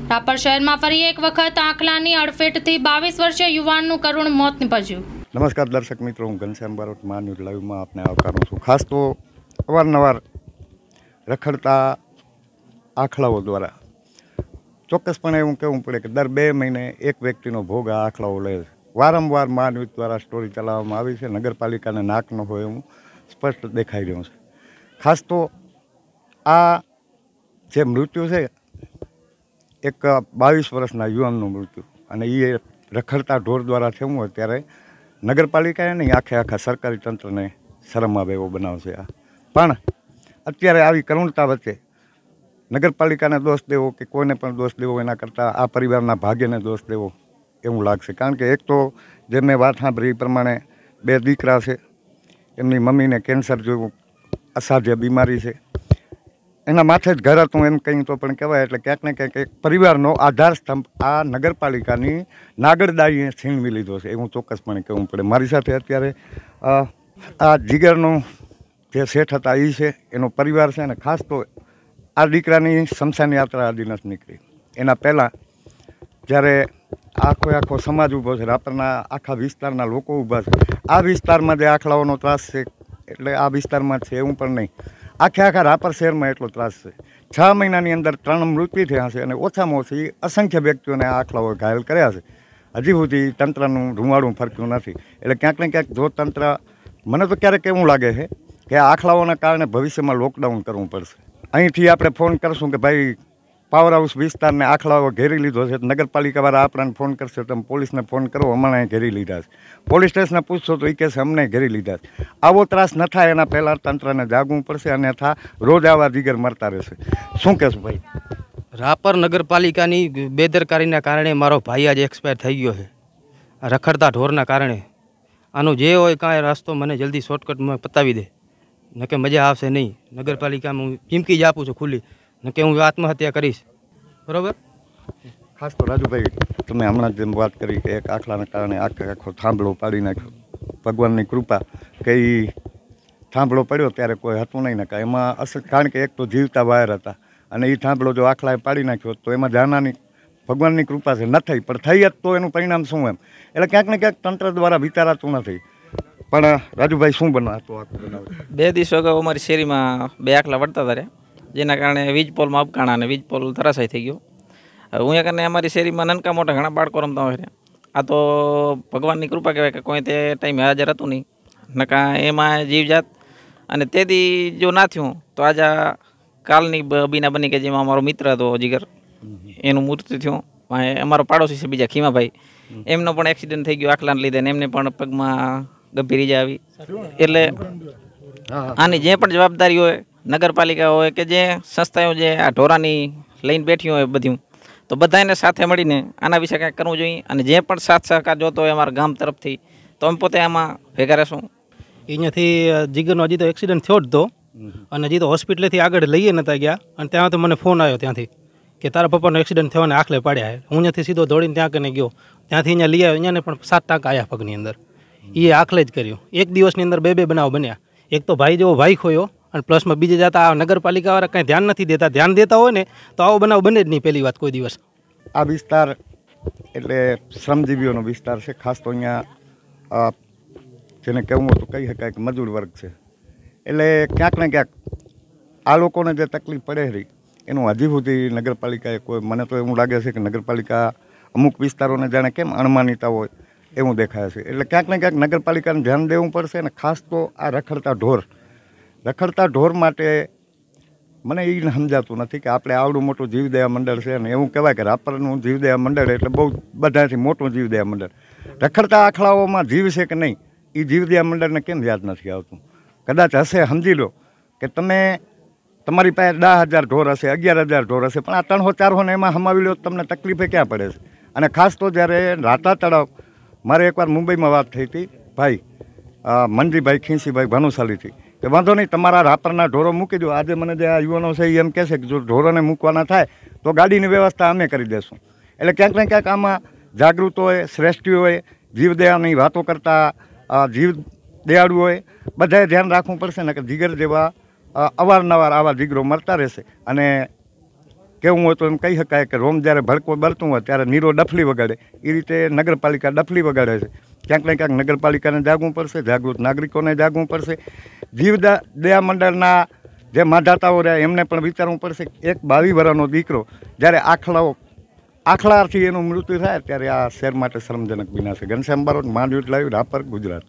રાપર શહેરમાં ફરી એક વખત આંખલાની અડફેટથી 22 વર્ષીય યુવાનનું કરુણ મોત નીપજ્યું। નમસ્કાર દર્શક મિત્રો, હું ઘનશ્યામ બારોટ ન્યૂઝ લાઈવમાં આપને આવકારું છું। ખાસ તો અવારનવાર રખડતા આંખલાઓ દ્વારા ચોક્કસપણે એવું કહેવું પડે કે દર 2 મહિને એક વ્યક્તિનો ભોગ આ આંખલાઓ લે છે। વારંવાર ન્યૂઝ દ્વારા સ્ટોરી ચલાવવામાં આવી છે। નગરપાલિકાને નાક ન હોય એવું સ્પષ્ટ દેખાઈ રહ્યું છે। ખાસ તો આ જે મૃત્યુ છે એક 22 વર્ષના યુવાનનું મૃત્યુ, અને એ રખડતા ઢોર દ્વારા થયું હોય ત્યારે નગરપાલિકાએ નહીં, આખા સરકારી તંત્રને શરમ આવે એવો બનાવ છે આ। પણ અત્યારે આવી કરુણતા વચ્ચે નગરપાલિકાને દોષ દેવો કે કોઈને પણ દોષ દેવો એના કરતાં આ પરિવારના ભાગ્યને દોષ દેવો એવું લાગશે। કારણ કે એક તો જે મેં વાત સાંભળી એ પ્રમાણે 2 દીકરા છે, એમની મમ્મીને કેન્સર જેવું અસાધ્ય બીમારી છે, એના માથે જ ઘર હતું એમ કંઈ તો પણ કહેવાય। એટલે ક્યાંક ને ક્યાંક એક પરિવારનો આધાર સ્તંભ આ નગરપાલિકાની નાગરદાઈએ છીનવી લીધો છે એવું ચોક્કસપણે કહેવું પડે। મારી સાથે અત્યારે આ જીગરનો જે શેઠ હતા એ છે, એનો પરિવાર છે, અને ખાસ તો આ દીકરાની શમશાન યાત્રા હજી નથી નીકળી। એના પહેલાં જ્યારે આખો સમાજ ઊભો છે, રાપરના આખા વિસ્તારના લોકો ઊભા છે, આ વિસ્તારમાં જે આંખલાઓનો ત્રાસ છે એટલે આ વિસ્તારમાં છે એવું પણ નહીં, આખા રાપર શહેરમાં એટલો ત્રાસ છે। 6 મહિનાની અંદર 3 મૃત્યુ થયા છે અને ઓછામાં ઓછી અસંખ્ય વ્યક્તિઓને આ આંખલાઓએ ઘાયલ કર્યા છે। હજી સુધી તંત્રનું રૂંવાડું ફરક્યું નથી। એટલે ક્યાંક ને ક્યાંક જો તંત્ર, મને તો ક્યારેક એવું લાગે છે કે આ આંખલાઓના કારણે ભવિષ્યમાં લોકડાઉન કરવું પડશે। અહીંથી આપણે ફોન કરશું કે ભાઈ પાવર હાઉસ વિસ્તારને આંખલાઓ ઘેરી લીધો છે, નગરપાલિકાવાળા આપણને ફોન કરશે, તમે પોલીસને ફોન કરો, હમણાં ઘેરી લીધા છે, પોલીસ સ્ટેશને પૂછશો તો એ કહેશે અમને ઘેરી લીધા છે। આવો ત્રાસ ન થાય એના પહેલાં તંત્રને જાગવું પડશે, અન્યથા રોજ આવા જીગર મરતા રહેશે। શું કહેશું ભાઈ? રાપર નગરપાલિકાની બેદરકારીના કારણે મારો ભાઈ આજે એક્સપાયર થઈ ગયો છે, રખડતા ઢોરના કારણે। આનું જે હોય કાંઈ રસ્તો મને જલ્દી શોર્ટકટમાં પતાવી દે, ન કે મજા આવશે નહીં। નગરપાલિકામાં હું ચીમકી જ આપું છું ખુલ્લી, ન કે હું આત્મહત્યા કરીશ, બરાબર? ખાસ તો રાજુભાઈ, તમે હમણાં જેમ વાત કરી કે એક આંખલાના કારણે આખો થાંભલો પાડી નાખ્યો, ભગવાનની કૃપા કે એ થાંભલો પડ્યો ત્યારે કોઈ હતું નહીં ને કાંઈ એમાં અસર, કારણ કે એક તો જીવતા વાયર હતા, અને એ થાંભલો જો આંખલાએ પાડી નાખ્યો તો એમાં જાનહાની ભગવાનની કૃપા છે ન થઈ, પણ થઈ જ તો એનું પરિણામ શું એમ? એટલે ક્યાંક ને ક્યાંક તંત્ર દ્વારા વિચારાતું નથી। પણ રાજુભાઈ, શું બનાવતો આખું બનાવ? 2 દિવસ અગાઉ અમારી શેરીમાં 2 આંખલા વળતા હતા, જેના કારણે વીજ પોલમાં અપકાણા અને વીજ પોલ ધરાશાય થઈ ગયો। હવે હું કને અમારી શેરીમાં નાનકા મોટા ઘણા બાળકો રમતા હોય છે। આ તો ભગવાનની કૃપા કહેવાય કે કોઈ તે ટાઈમે હાજર હતું નહીં, નકા એમાં જીવજાત, અને તેથી જો ના થયું તો આજે કાલની બીના બની કે જેમાં અમારો મિત્ર હતો જીગર, એનું મૃત્યુ થયું। અમારો પાડોશી છે બીજા ખીમાભાઈ, એમનો પણ એક્સિડન્ટ થઈ ગયો આંખલાને લીધે, અને એમને પણ પગમાં ગંભીર ઈજા આવી। એટલે આની જે પણ જવાબદારી હોય, નગરપાલિકા હોય કે જે સંસ્થાઓ જે આ ઢોરાની લઈને બેઠી હોય બધું, તો બધાને સાથે મળીને આના વિશે કંઈક કરવું જોઈએ। અને જે પણ સાથ સહકાર જોતો હોય અમારા ગામ તરફથી, તો અમે પોતે આમાં ભેગા રહેશું। અહીંયાથી જીગરનો હજી તો એક્સિડન્ટ થયો જ તો, અને હજી તો હોસ્પિટલેથી આગળ લઈએ નતા ગયા, અને ત્યાં તો મને ફોન આવ્યો ત્યાંથી કે તારા પપ્પાનો એક્સિડન્ટ થયો અને આંખલે પાડ્યા છે। હું ત્યાંથી સીધો દોડીને ત્યાં કને ગયો, ત્યાંથી અહીંયા લઈ આવ્યો, અહીંયાને પણ 7 ટાંકા આવ્યા પગની અંદર, એ આંખલે જ કર્યું। એક દિવસની અંદર 2 બનાવ બન્યા। એક તો ભાઈ જેવો ભાઈ ખોયો, અને પ્લસમાં બીજે જતા આ નગરપાલિકાવાળા કાંઈ ધ્યાન નથી દેતા। ધ્યાન દેતા હોય ને તો આવો બનાવ બને જ નહીં પહેલી વાત કોઈ દિવસ। આ વિસ્તાર એટલે શ્રમજીવીઓનો વિસ્તાર છે। ખાસ તો અહીંયા જેને કહેવું હતું કહી શકાય કે મજૂર વર્ગ છે। એટલે ક્યાંક ને ક્યાંક આ લોકોને જે તકલીફ પડે રહી એનું હજી સુધી નગરપાલિકાએ કોઈ, મને તો એવું લાગે છે કે નગરપાલિકા અમુક વિસ્તારોને જાણે કેમ અણમાનીતા હોય એવું દેખાય છે। એટલે ક્યાંક ને ક્યાંક નગરપાલિકાને ધ્યાન દેવું પડશે। અને ખાસ તો આ રખડતા ઢોર માટે મને એ સમજાતું નથી કે આપણે આવડું મોટું જીવદયા મંડળ છે, અને એવું કહેવાય કે રાપરનું જીવદયા મંડળ એટલે બહુ બધાથી મોટું જીવદયા મંડળ, રખડતા આંખલાઓમાં જીવ છે કે નહીં એ જીવદયા મંડળને કેમ યાદ નથી આવતું? કદાચ હશે, સમજી લો કે તમે તમારી પાસે 10,000 ઢોર હશે, 11,000 ઢોર હશે, પણ આ 300-400 ને એમાં હમાવી લો, તમને તકલીફે ક્યાં પડે છે? અને ખાસ તો જ્યારે રાતા તળાવ, મારે એકવાર મુંબઈમાં વાત થઈ હતી ભાઈ મનજીભાઈ ખીંસીભાઈ ભાનુશાલીથી, કે વાંધો નહીં તમારા રાપરના ઢોરો મૂકી દો। આજે મને જે આ યુવાનો છે એ એમ કહેશે કે જો ઢોરોને મૂકવાના થાય તો ગાડીની વ્યવસ્થા અમે કરી દઈશું। એટલે ક્યાંક ને ક્યાંક આમાં જાગૃત હોય, શ્રેષ્ઠી હોય, જીવદયાની વાતો કરતા જીવ દયાળુ હોય, બધાએ ધ્યાન રાખવું પડશે ને કે જીગર જેવા અવારનવાર આવા જીગરો મરતા રહેશે। અને કહેવું હોય તો એમ કહી શકાય કે રોમ જ્યારે ભડકો બળતું હોય ત્યારે નીરો ડફલી વગાડે, એ રીતે નગરપાલિકા ડફલી વગાડે છે. ક્યાંક ને ક્યાંક નગરપાલિકાને જાગવું પડશે, જાગૃત નાગરિકોને જાગવું પડશે. દયા મંડળના જે માધાતાઓ રહ્યા એમને પણ વિચારવું પડશે. એક 22 વર્ષનો દીકરો જ્યારે આખલાથી એનું મૃત્યુ થાય ત્યારે આ શહેર માટે શરમજનક બન્યા છે. ઘનશ્યામ બારોટ, માંડવી લાઈવ, રાપર, ગુજરાત.